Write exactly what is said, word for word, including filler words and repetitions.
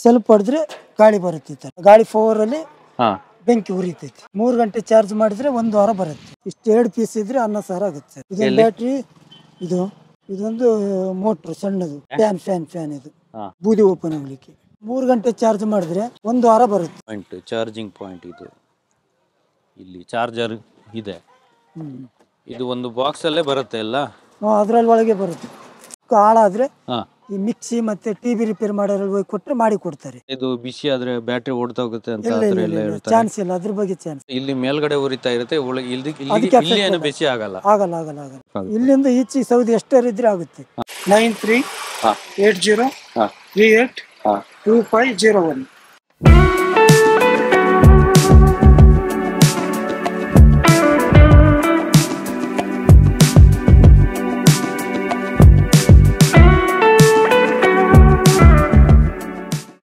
ಸ್ವಲ್ಪ ಹೊಡೆದ್ರೆ ಗಾಳಿ ಬರುತ್ತೆ. ಗಾಳಿ ಫೋರ್ ಅಲ್ಲಿ ಬೆಂಕಿ ಉರಿತೈತಿ. ಮೂರು ಗಂಟೆ ಚಾರ್ಜ್ ಮಾಡಿದ್ರೆ ಒಂದು ವಾರ ಬರುತ್ತೆ. ಇಷ್ಟು ಎರಡು ಪೀಸ್ ಇದ್ರೆ ಅನ್ನ ಸಾರು ಆಗುತ್ತೆ. ಇದೊಂದು ಬ್ಯಾಟ್ರಿ, ಇದು ಇದೊಂದು ಮೋಟ್ರು ಸಣ್ಣದು ಫ್ಯಾನ್ ಫ್ಯಾನ್ ಫ್ಯಾನ್ ಇದು ಬೂದಿ ಓಪನ್ ಆಗ್ಲಿಕ್ಕೆ. ಮೂರು ಗಂಟೆ ಚಾರ್ಜ್ ಮಾಡಿದ್ರೆ ಒಂದು ವಾರ ಬರುತ್ತೆ. ಪಾಯಿಂಟ್ ಚಾರ್ಜಿಂಗ್ ಪಾಯಿಂಟ್ ಇದು. ಇಲ್ಲಿ ಚಾರ್ಜರ್ ಇದೆ. ಇದು ಒಂದು ಬಾಕ್ಸ್ ಅಲ್ಲೇ ಬರುತ್ತೆ ಎಲ್ಲ. ಅದ್ರಲ್ಲಿ ಒಳಗೆ ಬರುತ್ತೆ. ಹಾಳಾದ್ರೆ ಈ ಮಿಕ್ಸಿ ಮತ್ತೆ ಟಿವಿ ರಿಪೇರ್ ಮಾಡೋರು ಹೋಗಿ ಕೊಟ್ರೆ ಮಾಡಿ ಕೊಡ್ತಾರೆ. ಇದು ಬಿಸಿ ಆದ್ರೆ ಬ್ಯಾಟ್ರಿ ಓಡ್ತಾ ಹೋಗುತ್ತೆ ಅಂತ ಚಾನ್ಸ್ ಇಲ್ಲ, ಅದ್ರ ಬಗ್ಗೆ ಚಾನ್ಸ್. ಇಲ್ಲಿ ಮೇಲ್ಗಡೆ ಉರಿತಾ ಇರುತ್ತೆ, ಇಲ್ಲಿ ಏನು ಬಿಸಿ ಆಗಲ್ಲ. ಆಗಲ್ಲ ಆಗಲ್ಲ ಆಗಲ್ಲ ಇಲ್ಲಿಂದ ಈಚೆ ಸೌದಿ ಎಷ್ಟರ ಇದ್ರೆ ಆಗುತ್ತೆ. Nine three eight zero three eight two five zero one